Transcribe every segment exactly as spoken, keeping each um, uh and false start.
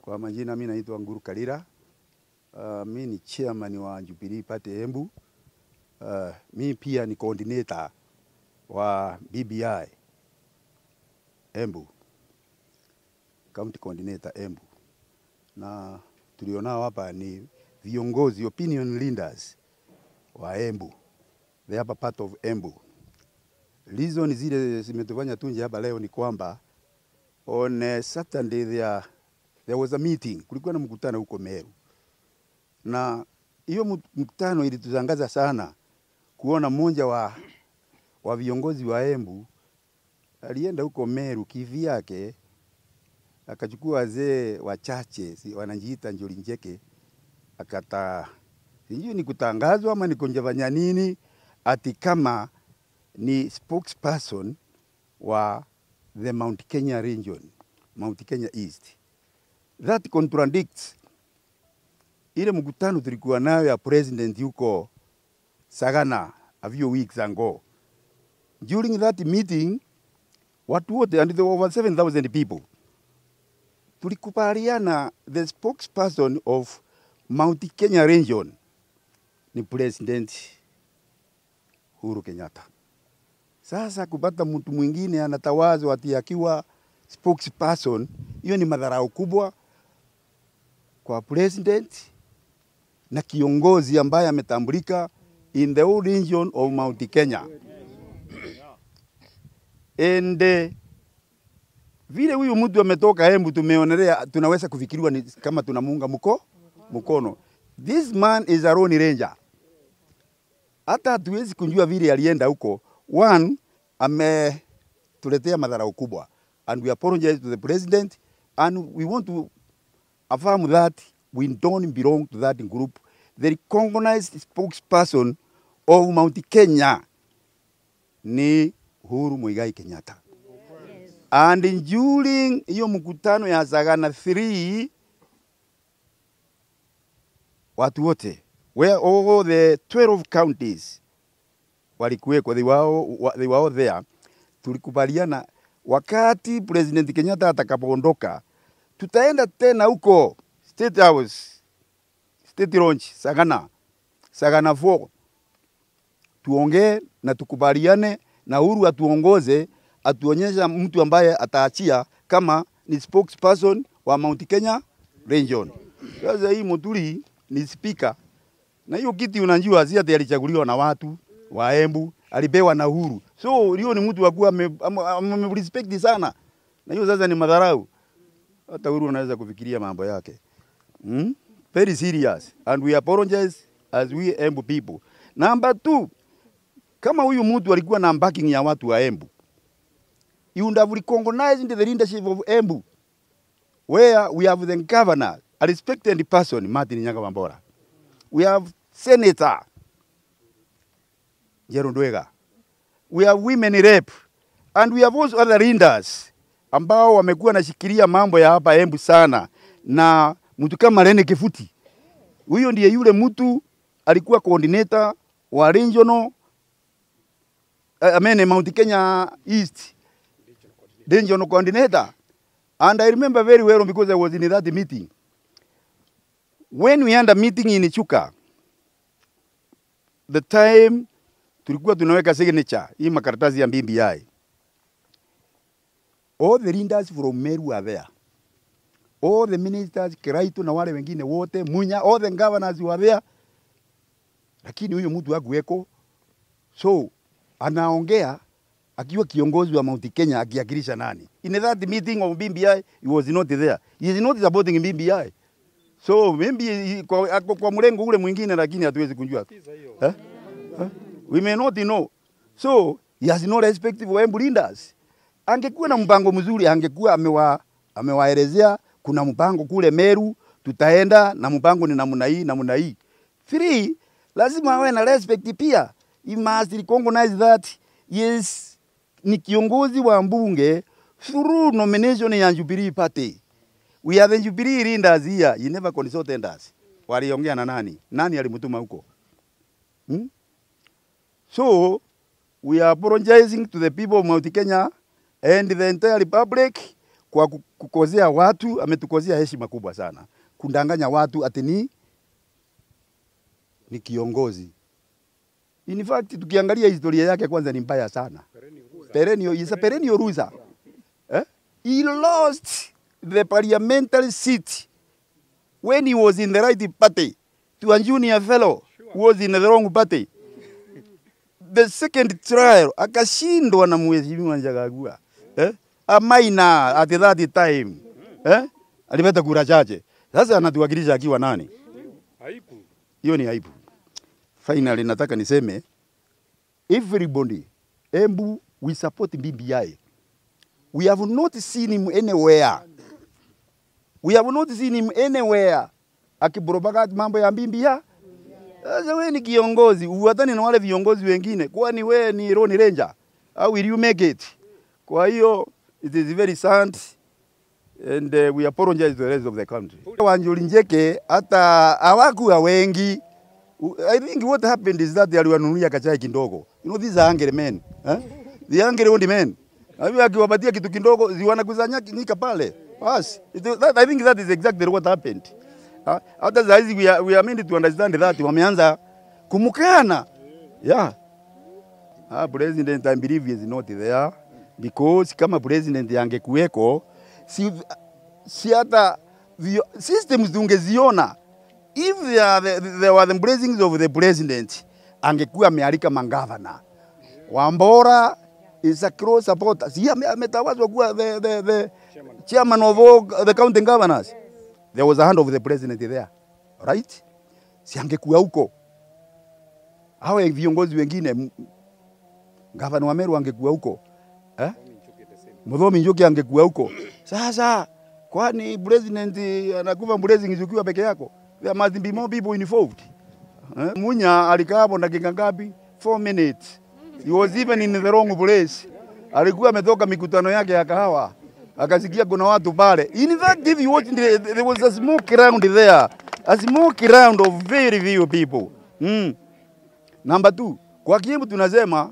Kwa majina mimi naitwa Nguru Kalira. Uh, mimi ni chairman wa Jubilee Party Embu. Uh, mimi pia ni coordinator wa B B I Embu. County coordinator Embu. Na tulionao hapa ni viongozi, opinion leaders wa Embu. They are part of Embu. Reason zile zimetufanya tunje hapa leo ni kwamba on uh, Saturday there, there was a meeting. Kulikuwa na mkutano huko Meru. Na hiyo mkutano ilituzangaza sana kuona mmoja wa wa viongozi wa Embu alienda huko Meru kivyake, akachukua wazee wachache si, wanajiita Njoli Njeke, akata sijui ni kutangazwa ama ni kunjavanya nini, ati kama ni spokesperson wa the Mount Kenya region, Mount Kenya East. That contradicts ile mkutano tulikuwa nayo ya president yuko Sagana a few weeks ago. During that meeting, watu wote, and there were over seven thousand people, tulikubaliana the spokesperson of Mount Kenya region ni President Uhuru Kenyatta. Sasa kupata mtu mwingine anatawazwa ati akiwa spokesperson, hiyo ni madharau kubwa kwa president na kiongozi ambaye ametambulika in the whole region of Mount Kenya. And uh, vile huyu mtu ametoka Embu tumeonelea tunaweza kufikiriwa ni kama tunamuunga mko mkono. This man is a Lone Ranger. Hata hatuwezi kunjua vile alienda huko. One, ame tuletea madharau kubwa. And we apologize to the president and we want to affirm that we don't belong to that group. The recognized spokesperson of Mount Kenya ni Uhuru Muigai Kenyatta. Yes. And during hiyo mkutano ya Sagana three, watu wote, where all the twelve counties walikuweko, they were all, they were all there. Tulikubaliana wakati President Kenyatta atakapoondoka, tutaenda tena huko State House, State Lounge, Sagana, Sagana four. Tuongee na tukubaliane na Uhuru atuongoze, atuonyesha mtu ambaye ataachia kama ni spokesperson wa Mount Kenya region. Sasa hii Muturi ni speaker. Na hiyo kiti unajua Azia alichaguliwa na watu wa Embu, alipewa na Uhuru. So hiyo ni mtu wakuwa ame sana. Na hiyo sasa ni madharau. Hata Uhuru anaweza kufikiria mambo yake. Hmm? Very serious. And we apologize as we Embu people. Number two, kama huyu mtu alikuwa na backing ya watu wa Embu, you would have recognized the leadership of Embu, where we have the governor, a respected person, Martin Nyaga Wambora. We have Senator Jerundwega. We have women rep. And we have also other leaders ambao wamekuwa nashikilia mambo ya hapa Embu sana. Na mtu kama Rene Kifuti, huyo ndiye yule mtu alikuwa coordinator wa regional I mean Mount Kenya East regional coordinator. And I remember very well because I was in that meeting. When we had a meeting in Chuka, the time tulikuwa tunaweka signature hii makaratasi ya B B I, all the leaders from Meru were there. All the ministers, Kiraito na wale wengine wote, Munya, all the governors were there. Lakini huyo mtu hakuweko. So anaongea akiwa kiongozi wa Mount Kenya akiakilisha nani? In that meeting of B B I, he was not there. He is not supporting B B I. So maybe kwa, kwa mrengo ule mwingine lakini hatuwezi kunjua. Eh? Eh? We may not know. So he has no respect for Embu leaders. Angekuwa na mpango mzuri, angekuwa amewa amewaelezea kuna mpango kule Meru, tutaenda na mpango ni namna hii namna hii. Three, lazima awe na respect pia. He must recognize that yes, ni kiongozi wa mbunge through nomination ya Jubilee Party. We are the Jubilee leaders here. You never consulted us. Waliongea na nani? Nani alimutuma huko? Hmm? So, we are apologizing to the people of Mount Kenya and the entire republic kwa kukosea watu, ametukosea heshima kubwa sana. Kundanganya watu ati ni ni kiongozi. In fact, tukiangalia historia yake kwanza ni mbaya sana. Perennial, is a perennial loser. Eh? He lost the parliamentary seat when he was in the right party to a junior fellow who was in the wrong party. The second trial, akashindwa na mheshimiwa Njagagua. Eh? A minor at that time. Eh? Alipata kura chache. Sasa anatuwakilisha akiwa nani? Aibu. Hiyo ni aibu. Finally nataka niseme everybody, Embu, we support B B I. We have not seen him anywhere. We have not seen him anywhere akibrobaga mambo ya B B I. Sasa wewe ni kiongozi, uwatani na wale viongozi wengine. Kwani wewe ni Lone Ranger? How will you make it? Kwa hiyo it is very sad and uh, we apologize to the rest of the country. Wanjuri Njeke hata hawakuwa wengi. I think what happened is that they waliwanunulia kachai kidogo. You know, these are angry men. Eh? The angry old men. Hapo akiwapatia kitu kidogo wanakusanya nyika pale. Bas. I think that is exactly what happened. Hata uh, saizi we are, we are meant to understand that wameanza kumukana. Yeah. Ah, president I believe is not there because kama president angekuweko si si hata systems tungeziona. If there, are the, there were the blessings of the president, angekuwa amealika mangavana. Wambora is a cross supporter. Si ametawazwa kuwa the, the, the chairman of all the county governors. There was a hand of the president there. Right? Si angekuwa huko. Hawa viongozi wengine, gavana wa Meru angekuwa huko. Eh? Muthomi Njuki angekuwa huko. Sasa, kwani president anakuva blessings ukiwa peke yako? There must be more people involved. Eh? Munya alikaa hapo dakika ngapi? Four minutes. He was even in the wrong place. Alikuwa ametoka mikutano yake ya kahawa. Akasikia kuna watu pale. In fact, if you watch, there was a smoke round there. A smoke round of very few people. Mm. Number two, kwa Kiembu tunasema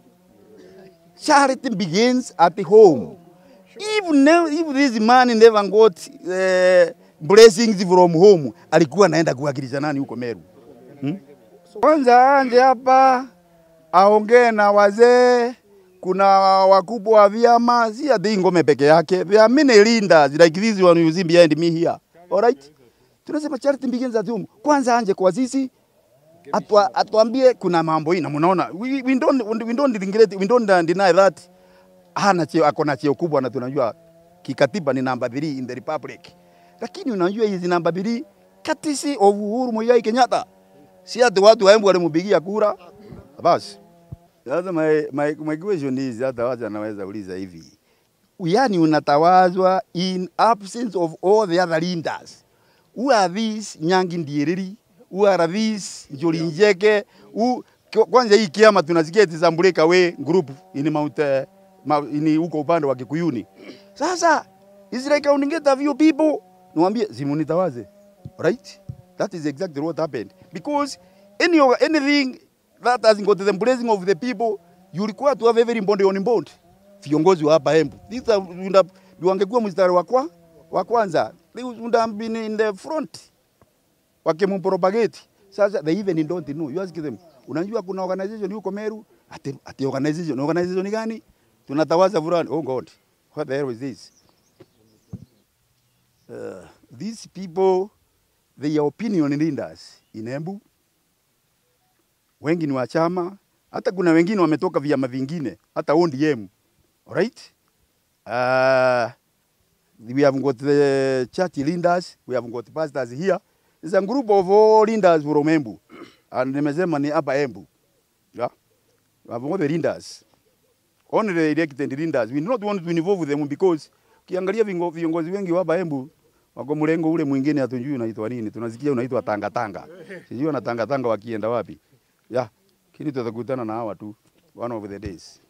charity begins at home. If, never, if this man never got uh, blessings from home, alikuwa anaenda kuwakilisha nani huko Meru? Hmm? Kwanza anje hapa aongee na wazee, kuna wakubwa wa vyama, si ati Ngome peke yake. There are many leaders like this one you see behind me here. All right? Tunasema charity begins at home. Kwanza anje kwa sisi atwa, atuambie kuna mambo hii na mnaona we, we don't we don't regret, we don't deny that hana cheo, akona cheo kubwa na tunajua kikatiba ni namba three in the republic. Lakini unajua hizi namba mbili katisi of Uhuru Muigai Kenyatta. Si ati watu wa Embu walimpigia kura. Basi. Sasa my, my, my question is hata wacha anaweza uliza hivi. Yaani unatawazwa in absence of all the other leaders. Who are these Nyangi Ndiereri? Who are these Njuri Njeke? Who, kwanza hii kiama tunasikia tizambulika we group ini Mount ini huko upande wa Kikuyuni. Sasa is like counting a few people. Niwaambie simunitawaze. Right? That is exactly what happened. Because any anything that has got the blessing of the people, you require to have every bond on bond. Viongozi wa hapa Embu. These are unda wangekuwa mstari wa kwa wa kwanza. They would have been in the front. Wakimpropagate. Sasa they even don't know. You ask them, unajua kuna organization huko Meru? Ati ati organization, organization ni gani? Tunatawaza fulani. Oh God. What the hell is this? Uh, these people, they are opinion leaders in Embu. Wengi ni wa chama, hata kuna wengine wametoka vyama vingine, hata O D M. Alright? Uh, we have got the church leaders, we have got pastors here. It's a group of all leaders from Embu. And nimesema ni hapa Embu. Yeah? We have got the leaders. Only the elected leaders. We do not want to involve them because ukiangalia viongozi wengi wa hapa Embu wako mlengo ule mwingine hatujui unaitwa nini. Tunasikia unaitwa tanga tanga. Sijui na tanga tanga wakienda wapi. Yeah. Kini tutakutana na hawa tu one of the days.